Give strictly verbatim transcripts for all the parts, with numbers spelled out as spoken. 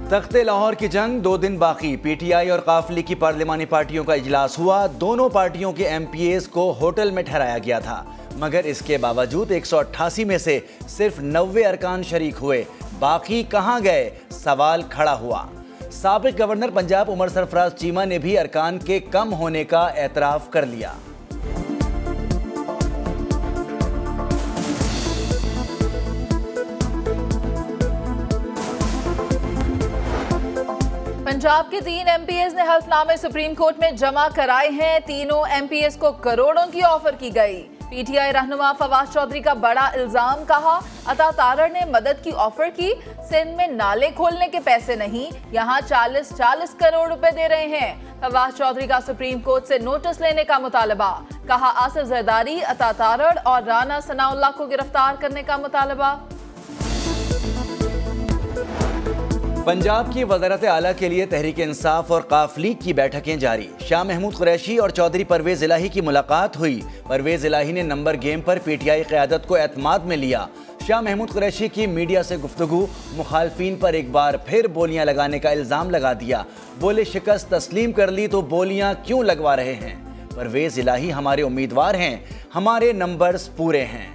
तख्ते लाहौर की जंग दो दिन बाकी। पीटीआई और काफली की पार्लिमानी पार्टियों का इजलास हुआ। दोनों पार्टियों के एमपीएस को होटल में ठहराया गया था, मगर इसके बावजूद एक सौ अट्ठासी में से सिर्फ नब्बे अरकान शरीक हुए। बाकी कहां गए, सवाल खड़ा हुआ। साबिक गवर्नर पंजाब उमर सरफराज चीमा ने भी अरकान के कम होने का एतराफ कर लिया। पंजाब के तीन एमपीएस ने हल्फनामे सुप्रीम कोर्ट में जमा कराए हैं। तीनों एमपीएस को करोड़ों की ऑफर की गई। पीटीआई रहनुमा फवाद चौधरी का बड़ा इल्जाम, कहा अता तारड़ ने मदद की ऑफर की, सिंध में नाले खोलने के पैसे नहीं, यहाँ चालीस चालीस करोड़ रुपए दे रहे हैं। फवाद चौधरी का सुप्रीम कोर्ट से नोटिस लेने का मुतालबा, कहा आसिफ जरदारी, अता तारड़ और राना सनाउल्लाह को गिरफ्तार करने का मुतालबा। पंजाब की वज़ारत आला के लिए तहरीक इंसाफ और काफली की बैठकें जारी। शाह महमूद कुरैशी और चौधरी परवेज इलाही की मुलाकात हुई। परवेज इलाही ने नंबर गेम पर पीटीआई क़यादत को एतमाद में लिया। शाह महमूद कुरैशी की मीडिया से गुफ्तगू, मुखालफीन पर एक बार फिर बोलियां लगाने का इल्ज़ाम लगा दिया। बोले शिकस्त तस्लीम कर ली तो बोलियां क्यों लगवा रहे हैं। परवेज इलाही हमारे उम्मीदवार हैं, हमारे नंबर्स पूरे हैं।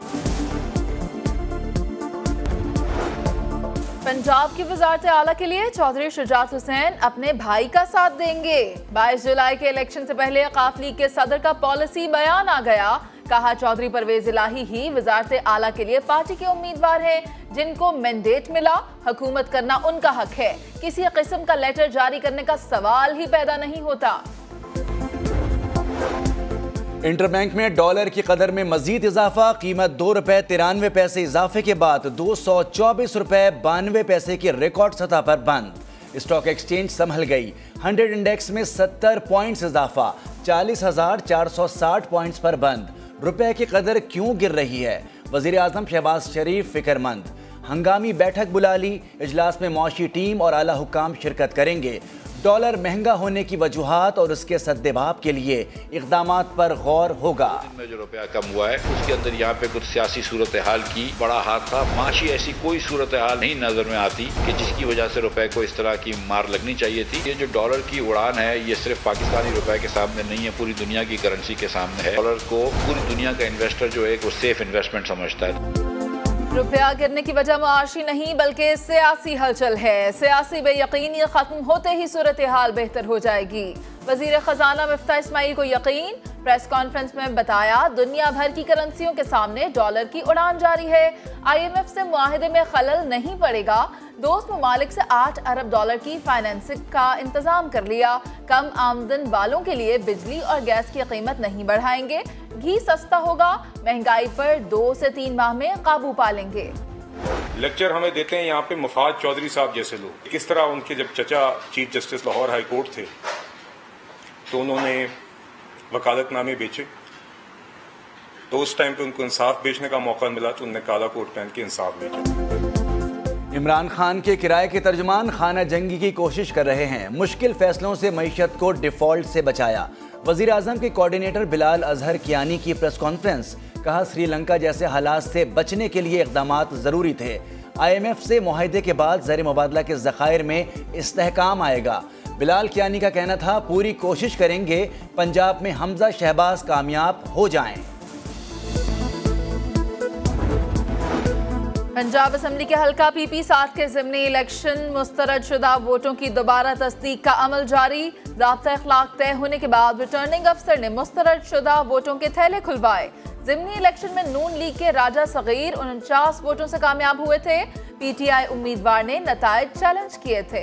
पंजाब की वज़ारत आला के लिए चौधरी शुजात हुसैन अपने भाई का साथ देंगे। बाईस जुलाई के इलेक्शन से पहले काफली के सदर का पॉलिसी बयान आ गया, कहा चौधरी परवेज इलाही ही वज़ारत आला के लिए पार्टी के उम्मीदवार हैं, जिनको मैंडेट मिला। हुकूमत करना उनका हक है, किसी किस्म का लेटर जारी करने का सवाल ही पैदा नहीं होता। इंटरबैंक में डॉलर की कदर में मजीद इजाफा। कीमत दो रुपए तिरानवे पैसे इजाफे के बाद दो सौ चौबीस रुपए बानवे पैसे की रिकॉर्ड सतह पर बंद। स्टॉक एक्सचेंज संभल गई। हंड्रेड इंडेक्स में सत्तर पॉइंट्स इजाफा, चालीस हजार चार सौ साठ पॉइंट्स पर बंद। रुपए की कदर क्यों गिर रही है, वजीर आजम शहबाज शरीफ फिक्रमंद। हंगामी बैठक बुला ली। इजलास में मौशी टीम और आला हुक्काम शिरकत करेंगे। डॉलर महंगा होने की वजूहात और उसके सद्देबाब के लिए इक़दामात पर गौर होगा। में जो रुपया कम हुआ है उसके अंदर यहाँ पे कुछ सियासी सूरत हाल की बड़ा हाथ था। माशी ऐसी कोई सूरत हाल नहीं नजर में आती कि जिसकी वजह से रुपए को इस तरह की मार लगनी चाहिए थी। ये जो डॉलर की उड़ान है ये सिर्फ पाकिस्तानी रुपए के सामने नहीं है, पूरी दुनिया की करेंसी के सामने है। डॉलर को पूरी दुनिया का इन्वेस्टर जो है वो सेफ इन्वेस्टमेंट समझता है। रुपया गिरने की वजह मुआशी नहीं बल्कि सियासी हलचल है। सियासी बेयकीनी खत्म होते ही सूरत हाल बेहतर हो जाएगी। वजीर खजाना मिफ्ता इस्माइल को यकीन, प्रेस कॉन्फ्रेंस में बताया दुनिया भर की करेंसियों के सामने डॉलर की उड़ान जारी है। आईएमएफ से मुआहदे में खलल नहीं पड़ेगा। दोस्त ममालिक से आठ अरब डॉलर की फाइनेंसिंग का इंतजाम कर लिया। कम आमदन वालों के लिए बिजली और गैस की कीमत नहीं बढ़ाएंगे। घी सस्ता होगा। महंगाई पर दो से तीन माह में काबू पा लेंगे। लेक्चर हमें देते हैं यहाँ पे मुफाद चौधरी साहब जैसे लोग। किस तरह उनके जब चचा chief justice Lahore high court थे तो उन्होंने वकालतनामे बेचे, तो उस टाइम पे उनको इंसाफ बेचने का मौका मिला तो उन्होंने काला कोट पहन के इंसाफ बेचा। इमरान खान के किराए के तर्जुमान खाना जंगी की कोशिश कर रहे हैं। मुश्किल फैसलों से मईशत को डिफॉल्ट से बचाया। वजीर आजम के कोऑर्डिनेटर बिलाल अजहर कियानी की प्रेस कॉन्फ्रेंस, कहा श्रीलंका जैसे हालात से बचने के लिए इक़दामात ज़रूरी थे। आईएमएफ से मुआहदे के बाद ज़र मुबादला के ज़खायर में इस्तेहकाम आएगा। बिलाल कियानी का कहना था पूरी कोशिश करेंगे पंजाब में हमजा शहबाज कामयाब हो जाएं। पंजाब असम्बली के हल्का पीपी सात के ज़िमनी इलेक्शन मुस्तरद शुदा वोटों की दोबारा तस्दीक का अमल जारी। ज़ाब्ता इखलाक तय होने के बाद रिटर्निंग अफसर ने मुस्तरद शुदा वोटों के थैले खुलवाए। ज़िमनी इलेक्शन में नून लीग के राजा सगीर उनचास वोटों से कामयाब हुए थे। पीटीआई उम्मीदवार ने नतायज चैलेंज किए थे।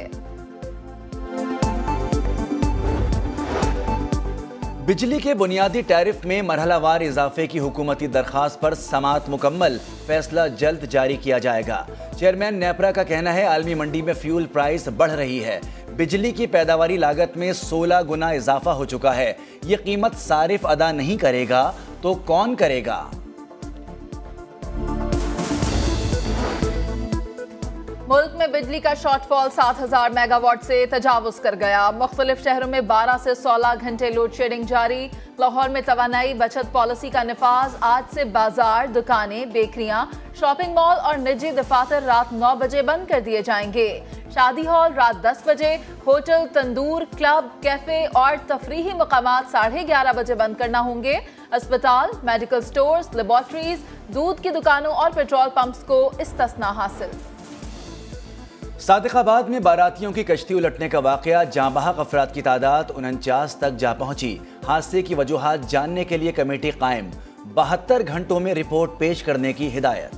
बिजली के बुनियादी टैरिफ में मरहलावार इजाफे की हुकूमती दरखास्त पर समात मुकम्मल, फैसला जल्द जारी किया जाएगा। चेयरमैन नेपरा का कहना है आलमी मंडी में फ्यूल प्राइस बढ़ रही है। बिजली की पैदावारी लागत में सोलह गुना इजाफा हो चुका है। ये कीमत सारिफ अदा नहीं करेगा तो कौन करेगा। मुल्क में बिजली का शॉर्टफॉल सात हजार मेगावाट से तजावुज कर गया। मुख्तलिफ शहरों में बारह से सोलह घंटे लोड शेडिंग जारी। लाहौर में तवानाई बचत पॉलिसी का निफाज। आज से बाजार, दुकानें, बेकरियां, शॉपिंग मॉल और निजी दफातर रात नौ बजे बंद कर दिए जाएंगे। शादी हॉल रात दस बजे, होटल, तंदूर, क्लब, कैफे और तफरीही मकामात साढ़े ग्यारह बजे बंद करना होंगे। अस्पताल, मेडिकल स्टोर्स, लेबॉर्ट्रीज, दूध की दुकानों और पेट्रोल पंप्स को इस्तिस्ना हासिल। सादिकाबाद में बारातियों की कश्ती उलटने का वाकया, जाँ बहक अफराद की तादाद उनचास तक जा पहुंची। हादसे की वजूहात जानने के लिए कमेटी कायम। बहत्तर घंटों में रिपोर्ट पेश करने की हिदायत।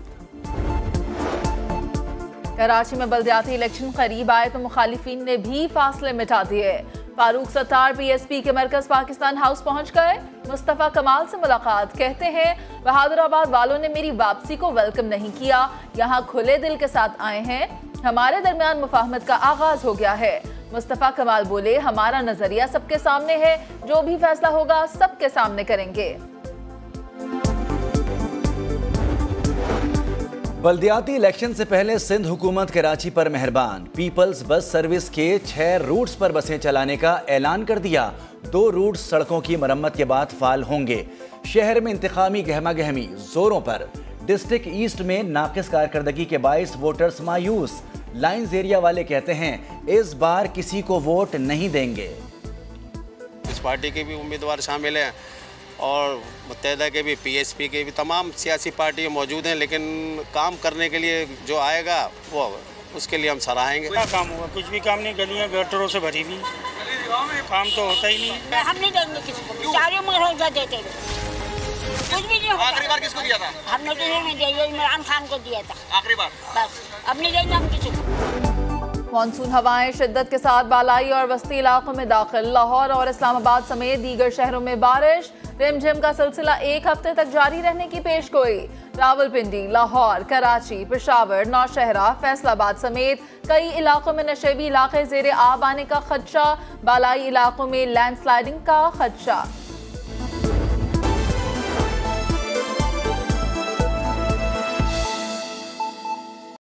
कराची में बल्दियाती इलेक्शन करीब आए तो मुखालिफिन ने भी फासले मिटा दिए। फारूक सत्तार पीएसपी के मरकज पाकिस्तान हाउस पहुंच गए। मुस्तफा कमाल से मुलाकात। कहते हैं बहादुराबाद वालों ने मेरी वापसी को वेलकम नहीं किया, यहाँ खुले दिल के साथ आए हैं। हमारे दरमियान मुफाहमत का आगाज हो गया है। मुस्तफा कमाल बोले, हमारा नजरिया सबके सामने है, जो भी फैसला होगा सबके सामने करेंगे। बल्दियाती इलेक्शन से पहले सिंध हुकूमत कराची पर मेहरबान। पीपल्स बस सर्विस के छह रूट्स पर बसें चलाने का ऐलान कर दिया। दो रूट्स सड़कों की मरम्मत के बाद फाल होंगे। शहर में इंतकामी गहमा गहमी जोरों पर। डिस्ट्रिक्ट ईस्ट में नाकिस कारकर्दगी के बाईस वोटर्स मायूस। लाइन्स एरिया वाले कहते हैं इस बार किसी को वोट नहीं देंगे। इस पार्टी के भी उम्मीदवार शामिल हैं और मुत्तहिदा के भी, पीएसपी के भी, तमाम सियासी पार्टियाँ मौजूद हैं, लेकिन काम करने के लिए जो आएगा वो उसके लिए हम सराहेंगे। क्या काम होगा? कुछ भी काम नहीं। गलियाँ गटरों से भरी हुई, काम तो होता ही नहीं। हम नहीं देंगे किसी को, सारे मुआवजा देते कुछ भी नहीं होता। आखिरी बार किसको दिया था? हमने तो नहीं दिया, इमरान खान को दिया था आखिरी बार। बस अब नहीं देंगे हम किसी को। मानसून हवाएं शिद्दत के साथ बालाई और वस्ती इलाकों में दाखिल। लाहौर और इस्लामाबाद समेत दीगर शहरों में बारिश। रिमझिम का सिलसिला एक हफ्ते तक जारी रहने की पेशगोई। रावलपिंडी, लाहौर, कराची, पेशावर, नौशहरा, फैसलाबाद समेत कई इलाकों में नशेबी इलाके ज़ेरे आब आने का खदशा। बालाई इलाकों में लैंडस्लाइडिंग का खदशा।